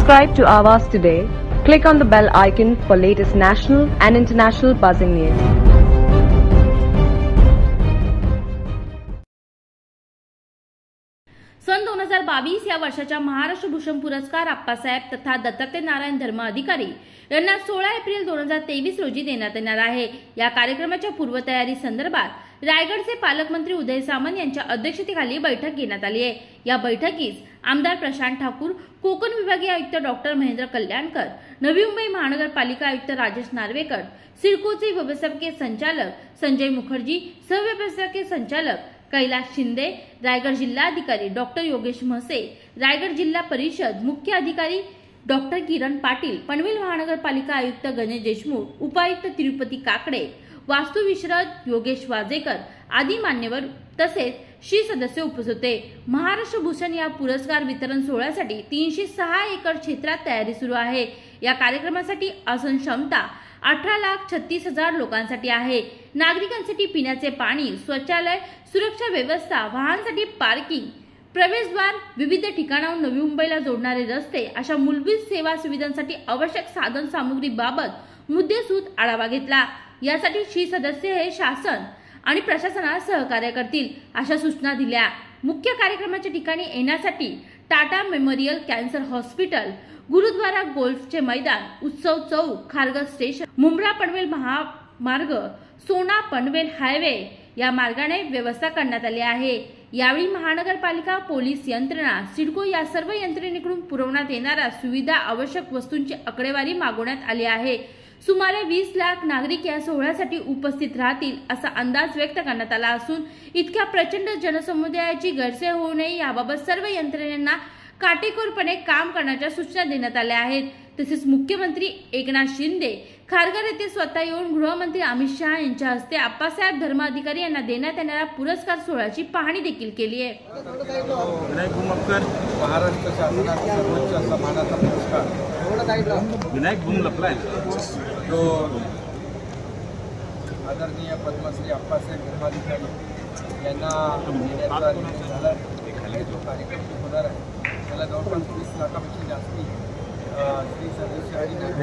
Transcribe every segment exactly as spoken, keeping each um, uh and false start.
Subscribe to Awaaz today. Click on the bell icon for latest national and international buzzing news. सन दोन हजार बावीस या वर्षाच्या महाराष्ट्र भूषण पुरस्कार आप्पासाहेब तथा दत्तात्रय नारायण धर्म अधिकारी यांना सोळा एप्रिल दोन हजार तेवीस रोजी देण्यात येणार आहे। या कार्यक्रमाच्या पूर्वतयारी संदर्भात रायगडचे पालकमंत्री उदय सामंत यांच्या अध्यक्षतेखाली बैठक घेण्यात आली आहे। या बैठकीस आमदार प्रशांत ठाकूर, कोकण विभागीय आयुक्त डॉक्टर महेंद्र कल्याणकर, नवी मुंबई महानगरपालिका आयुक्त राजेश नार्वेकर, सिडकोचे व्यवस्थापकीय संचालक संजय मुखर्जी, सहव्यवस्थापकीय संचालक कैलाश शिंदे, रायगड जिल्हाधिकारी डॉक्टर योगेश म्हसे, रायगड जिल्हा परिषद मुख्य अधिकारी डॉक्टर किरण पाटील, पनवेल महानगरपालिका आयुक्त गणेश देशमुख, उपायुक्त तिरुपती काकडे, वास्तुविशारद योगेश वाजेकर आदी मान्यवर तसेच शी सदस्य उपस्थित होते। महाराष्ट्र भूषण या पुरस्कार वितरण सोहळ्यासाठी तीनशे सहा एकर क्षेत्रात तयारी सुरू आहे। या कार्यक्रमासाठी आसन क्षमता अठरा लाख छत्तीस हजार लोकांसाठी आहे। नागरिकांसाठी पिण्याचे पाणी, शौचालय, सुरक्षा व्यवस्था, वाहनांसाठी पार्किंग, प्रवेशद्वार, विविध ठिकाणाहून नवी मुंबईला जोडणारे रस्ते अशा मूलभूत सेवा सुविधांसाठी आवश्यक साधन सामुग्रीबाबत मुद्देसूद आढावा घेतला। यासाठी शी सदस्य हे शासन आणि प्रशासनाला सहकार्य करतील अशा सूचना दिल्या। मुख्य कार्यक्रमाच्या ठिकाणी येण्यासाठी टाटा मेमोरियल कॅन्सर हॉस्पिटल, गुरुद्वारा, गोल्फचे मैदान, उत्सव चौक, खारघर स्टेशन, मुंब्रा पनवेल महामार्ग, सोना पनवेल हायवे या मार्गाने व्यवस्था करण्यात आली आहे। यावेळी महानगरपालिका, पोलीस यंत्रणा, सिडको या सर्व यंत्रणेकडून पुरवण्यात येणाऱ्या सुविधा, आवश्यक वस्तूंची आकडेवारी मागवण्यात आली आहे। सुमारे वीस लाख नागरिक या सोहळ्यासाठी उपस्थित राहतील असा अंदाज व्यक्त करण्यात आला असून इतक्या प्रचंड जनसमुदायाची गैरसोय होऊ नये याबाबत सर्व यंत्रणेंना काटेकोरपणे काम करण्याच्या सूचना देण्यात आल्या आहेत। तसेच मुख्यमंत्री एकनाथ शिंदे खारघर येथे स्वतः येऊन गृहमंत्री अमित शहा यांच्या हस्ते आप्पासाहेब धर्म अधिकारी यांना देण्यात येणाऱ्या पुरस्कार सोहळ्याची पाहणी देखील केली आहे। विनायक भूमकर महाराष्ट्र शासनाचा सर्वोच्च सन्मानाचा पुरस्कार विनायक भूम लपलाय तो आदरणीय पद्मश्री आप्पासाहेब धर्माधिकारी यांना देण्याचा निर्णय झाला। जो कार्यक्रम होणार आहे त्याला जवळपास वीस लाखापेक्षा जास्ती श्री सदस्य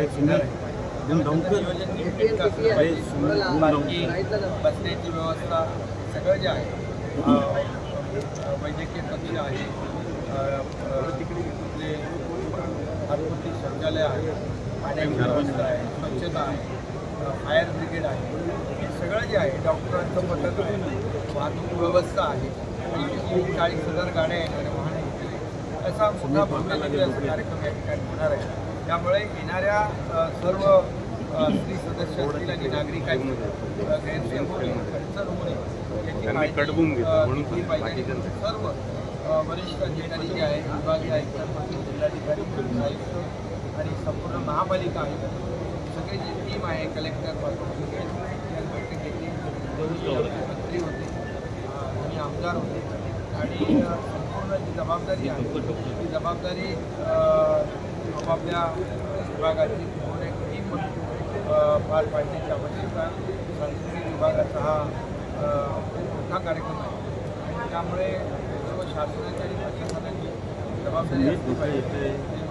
बसण्याची व्यवस्था सगळं जे आहे, वैद्यकीय कक्ष आहे, तिकडे घरगुती शौचालय आहे, पाण्याची व्यवस्था आहे, स्वच्छता आहे, फायर ब्रिगेड आहे, हे सगळं जे आहे, डॉक्टरांचं पथक आहे, वाहतूक व्यवस्था आहे, चाळीस हजार गाड्या येणाऱ्या वाहन असा मोठा भव्य कार्यक्रम या ठिकाणी होणार आहे। त्यामुळे येणाऱ्या सर्व स्त्री सदस्य असतील आणि नागरिक आहेत गैरसोय होणे, अडचण होणे याची काळजी घेतली पाहिजे। सर्व वरिष्ठ अधिकारी जे आहेत, विभागीय आयुक्त, जिल्हाधिकारी, पोलीस आयुक्त आणि संपूर्ण महापालिका आयुक्त सगळी जी टीम आहे, कलेक्टर पासून बैठक घेतली, मंत्री होते आणि आमदार होते आणि संपूर्ण जी जबाबदारी आहे ती जबाबदारी आपापल्या विभागाची एक टीम पार पाडण्याची आवश्यकता सांस्कृतिक विभागाचा हा मोठा कार्यक्रम आहे आणि त्यामुळे सर्व शासनाची आणि प्रशासनाची जबाबदारी असली पाहिजे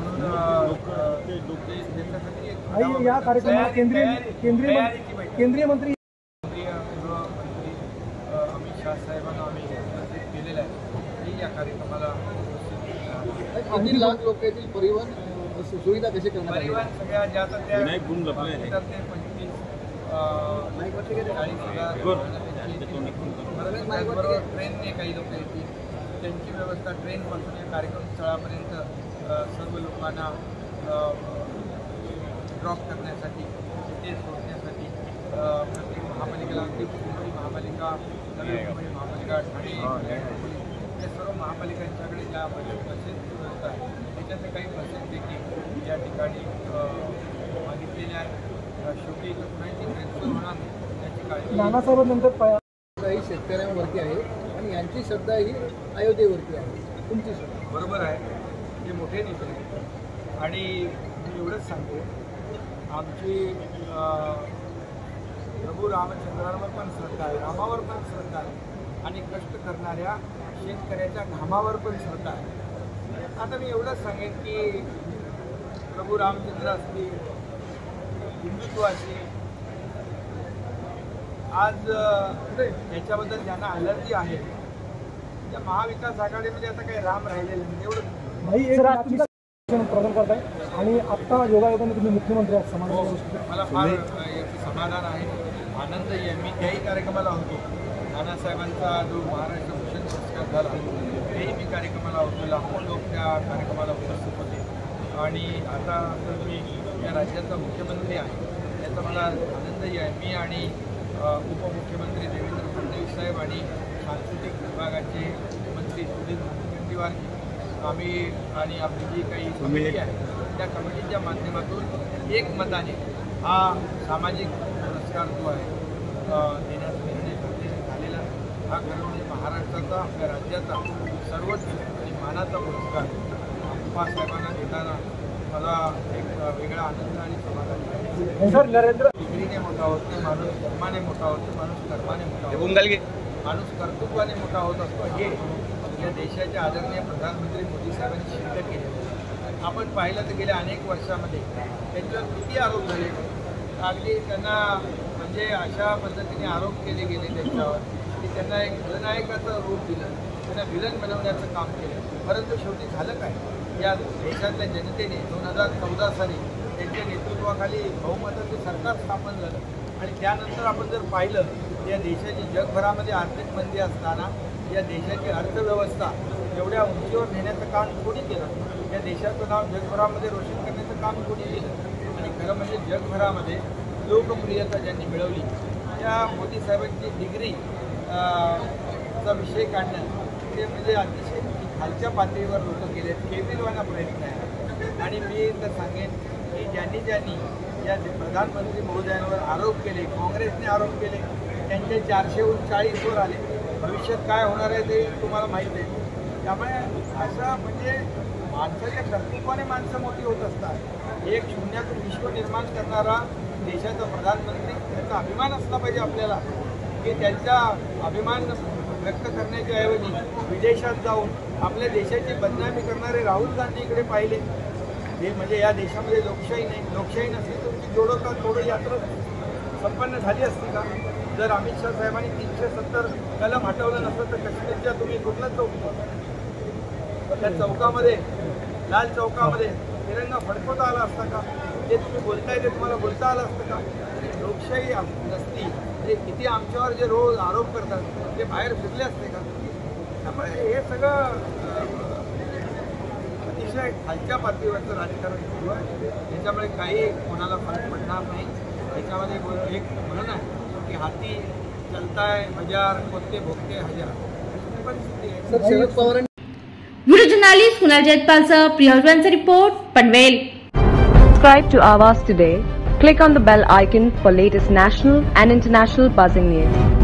म्हणून या कार्यक्रमात केंद्रीय केंद्रीय केंद्रीय मंत्री गृहमंत्री अमित शहा साहेबांना आम्ही केलेलं आहे या कार्यक्रमाला। किती लाख लोक येतील, परिवहन सुविधा कशी करणार? परिवहन सगळ्या ज्या तर त्या ते पंचवीस चाळीस हजार बरोबर ट्रेनने काही लोक येतील, त्यांची व्यवस्था ट्रेनपासून या कार्यक्रम स्थळापर्यंत सर्व लोकांना ड्रॉप करण्यासाठी, तिथे सोडण्यासाठी प्रत्येक महापालिकेला, अगदी मुंबई महापालिका, नवी मुंबई महापालिका, ठाणे, या सर्व महापालिकांच्याकडे ज्या बसेस व्यवस्था आहे त्याच्यातले काही बसेस देखील या ठिकाणी मागितलेल्या आहेत। शेवटी कुणाची गैरसोय होणार नाही त्याची काळजी नानासाहेबांनंतर ही शेतकऱ्यांवरती आहे आणि यांची श्रद्धा ही अयोध्येवरती आहे, तुमची श्रद्धा बरोबर आहे। ते मोठे नेते आणि मी एवढंच सांगतो, आमची प्रभू रामचंद्रावर पण श्रद्धा आहे, रामावर पण श्रद्धा आहे आणि कष्ट करणाऱ्या शेतकऱ्याच्या घामावर पण श्रद्धा आहे। आता मी एवढंच सांगेन की प्रभू रामचंद्र असतील, हिंदुत्वाशी आज याच्याबद्दल ज्यांना अलर्जी आहे त्या महाविकास आघाडीमध्ये आता काही राम राहिलेले नाही. एवढं भाई एक रात्रीचं प्रदान करताय आणि आता योगायोगाने तुम्ही मुख्यमंत्री आहात समाजाला. मला फार याचं समाधान आहे, आनंद आहे. मी त्याही कार्यक्रमाला होतो, नानासाहेबांचा जो महाराष्ट्र भूषण पुरस्कार झाला तेही मी कार्यक्रमाला होतो. लाखो लोक त्या कार्यक्रमाला उपस्थित होते. आणि आता तर मी या राज्याचा मुख्यमंत्री आहे याचा मला आनंदही आहे. मी आणि उपमुख्यमंत्री देवेंद्र फडणवीस साहेब आणि सांस्कृतिक विभागाचे मंत्री सुधीर मुनगंटीवार आम्ही आणि आपली जी काही कमिटी आहे त्या कमिटीच्या माध्यमातून एकमताने हा सामाजिक पुरस्कार जो आहे देण्याचा निर्णय झालेला. हा खरं म्हणजे महाराष्ट्राचा, आपल्या राज्याचा सर्वोच्च आणि मानाचा पुरस्कार आप्पासाहेबांना देताना मला एक वेगळा आनंद आणि समाधान आहे. सर नरेंद्र डिग्रीने मोठा होत नाही माणूस, धर्माने मोठा होतो माणूस, कर्माने मोठा होतो माणूस, कर्तृत्वाने मोठा होत असतो. हे या देशाचे आदरणीय प्रधानमंत्री मोदी साहेबांनी सिद्ध केले. आपण पाहिलं तर गेल्या अनेक वर्षामध्ये त्यांच्यावर किती आरोप झाले. अगदी त्यांना म्हणजे अशा पद्धतीने आरोप केले गेले त्यांच्यावर की त्यांना एक खलनायकाचं रूप दिलं, त्यांना विलन बनवण्याचं काम केलं. परंतु शेवटी झालं काय, या देशातल्या जनतेने दोन हजार चौदा साली त्यांच्या नेतृत्वाखाली बहुमताचं सरकार स्थापन झालं. आणि त्यानंतर आपण जर पाहिलं या देशाची जगभरामध्ये आर्थिक मंदी असताना या देशाची अर्थव्यवस्था एवढ्या उंचीवर नेण्याचं काम कोणी केलं, या देशाचं नाव जगभरामध्ये रोशन करण्याचं काम कोणी केलं. आणि खरं म्हणजे जगभरामध्ये लोकप्रियता ज्यांनी मिळवली त्या मोदी साहेबांची डिग्री चा विषय काढणं ते म्हणजे अतिशय खालच्या पातळीवर लोक गेले, केविलवाना प्रयत्न आहे. आणि मी तर सांगेन की ज्यांनी ज्यांनी या प्रधानमंत्री महोदयांवर आरोप केले, काँग्रेसने आरोप केले, त्यांचे चारशेहून चाळीसवर आले. भविष्यात काय होणार आहे ते तुम्हाला माहीत आहे. त्यामुळे अशा म्हणजे माणसाच्या कर्तृत्वाने माणसं मोठी होत असतात. एक शून्यातून विश्व निर्माण करणारा देशाचा प्रधानमंत्री, त्याचा अभिमान असला पाहिजे आपल्याला की त्यांचा अभिमान व्यक्त करण्याच्या ऐवजी विदेशात जाऊन आपल्या देशाची बदनामी करणारे राहुल गांधीकडे पाहिले. हे म्हणजे या देशामध्ये लोकशाही नाही, लोकशाही नसली तर तुमची जोडो का तोडो यात्रा संपन्न झाली असती का? जर अमित शाह साहेबांनी तीनशे सत्तर कलम हटवलं नसतं तर काश्मीरच्या तुम्ही कुठला चौक त्या चौकामध्ये लाल चौकामध्ये तिरंगा फडकवता आला असता का? जे तुम्ही बोलताय ते तुम्हाला बोलता आलं असतं का? लोकशाही नसती जे किती आमच्यावर जे रोज आरोप करतात ते बाहेर फिरले असते का? त्यामुळे हे सगळं अतिशय खालच्या पातळीवरचं राजकारण सुरू आहे. त्याच्यामुळे काही कोणाला फरक पडणार नाही. त्याच्यामध्ये एक म्हणून आहे की हाती चलताय बाजार कोणते भोगते हजार. Sir Sharad Pawar video journalist Kunal जयपालसह प्रियव्यांचा report Panvel. Subscribe to Awaaz today. Click on the bell icon for latest national and international buzzing news.